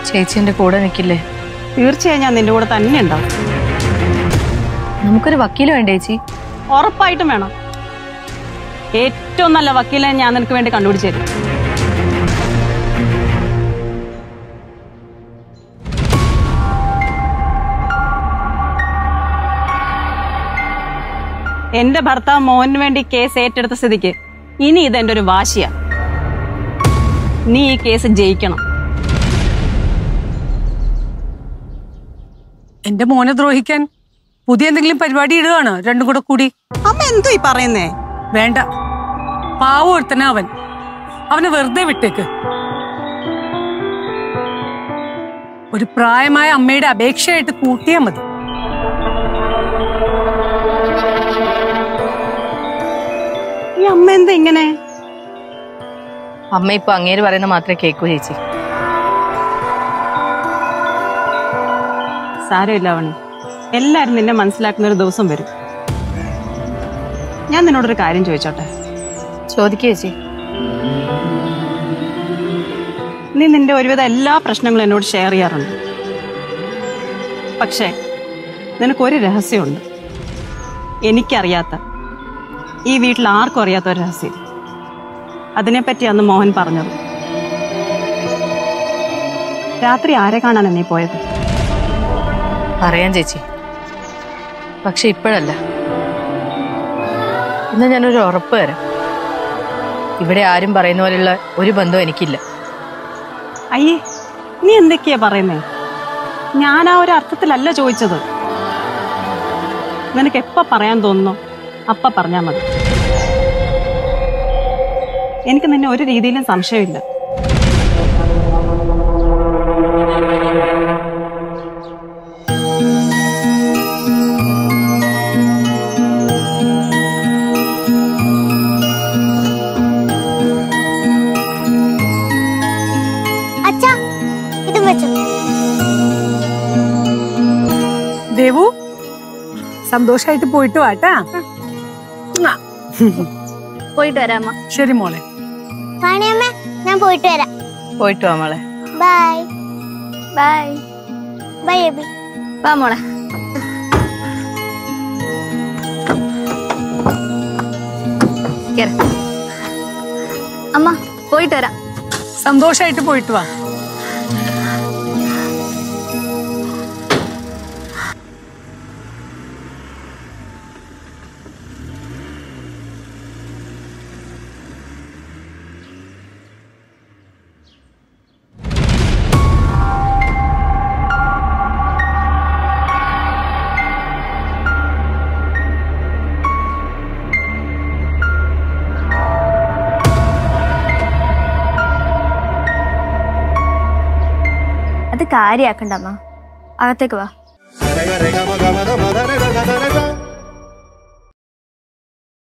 ചേച്ചി എന്റെ കൂടെ നിൽക്കില്ലേ? തീർച്ചയായും ഞാൻ നിന്റെ കൂടെ തന്നെ ഉണ്ടാവും. നമുക്കൊരു വക്കീല് വേണ്ടേ ചേച്ചി? ഉറപ്പായിട്ടും വേണം. ഏറ്റവും നല്ല വക്കീലെ ഞാൻ നിനക്ക് വേണ്ടി കണ്ടുപിടിച്ചു തരും. എന്റെ ഭർത്താവ് മോഹന് വേണ്ടി കേസ് ഏറ്റെടുത്ത സ്ഥിതിക്ക് ഇനി ഇതെന്റെ ഒരു വാശിയാ. നീ ഈ കേസ് ജയിക്കണം. എന്റെ മോനെ ദ്രോഹിക്കാൻ പുതിയ എന്തെങ്കിലും പരിപാടി ഇടുകയാണ് രണ്ടും കൂടെ കൂടി? അമ്മ എന്തോ ഈ പറയുന്നേ? വേണ്ട, പാവം ഒരുത്തനാ അവൻ. അവനെ വെറുതെ വിട്ടേക്ക്. ഒരു പ്രായമായ അമ്മയുടെ അപേക്ഷയായിട്ട് കൂട്ടിയാ മതി. ഈ അമ്മ എന്താ ഇങ്ങനെ? അമ്മ ഇപ്പൊ അങ്ങേര് പറയുന്ന മാത്രമേ കേൾക്കൂ ചേച്ചി. സാരമില്ല അവന്, എല്ലാരും നിന്നെ മനസ്സിലാക്കുന്ന ഒരു ദിവസം വരും. ഞാൻ നിന്നോടൊരു കാര്യം ചോദിച്ചോട്ടെ? ചോദിക്കേ ചേച്ചി. നീ നിന്റെ ഒരുവിധ എല്ലാ പ്രശ്നങ്ങളും എന്നോട് ഷെയർ ചെയ്യാറുണ്ട്. പക്ഷേ നിനക്കൊരു രഹസ്യമുണ്ട്, എനിക്കറിയാത്ത, ഈ വീട്ടിൽ ആർക്കും അറിയാത്ത ഒരു രഹസ്യം. അതിനെപ്പറ്റി അന്ന് മോഹൻ പറഞ്ഞത്. രാത്രി ആരെ കാണാനാ നീ പോയത്? പറയാം ചേച്ചി, പക്ഷെ ഇപ്പോഴല്ല. ഇന്ന് ഞാനൊരു ഉറപ്പ് തരാം. ഇവിടെ ആരും പറയുന്ന പോലെയുള്ള ഒരു ബന്ധവും എനിക്കില്ല. അയ്യേ, നീ എന്തൊക്കെയാ പറയുന്നേ? ഞാൻ ആ ഒരു അർത്ഥത്തിലല്ല ചോദിച്ചത്. നിനക്ക് എപ്പ പറയാൻ തോന്നുന്നോ അപ്പ പറഞ്ഞാ മതി. എനിക്ക് നിന്നെ ഒരു രീതിയിലും സംശയമില്ല. ദേവു, സന്തോഷായിട്ട് പോയിട്ട് വാട്ടാ. പോയിട്ട് വരാം. ശരി മോളെ. ഞാൻ പോയിട്ട് വരാം. പോയിട്ട് വാ മോളെ. Bye bye bye Abi. വാ മോളെ. അമ്മ പോയിട്ട് വരാം. സന്തോഷായിട്ട് പോയിട്ട് വാ. അത് കാര്യാക്കണ്ടമ്മ, അകത്തേക്ക് വാ.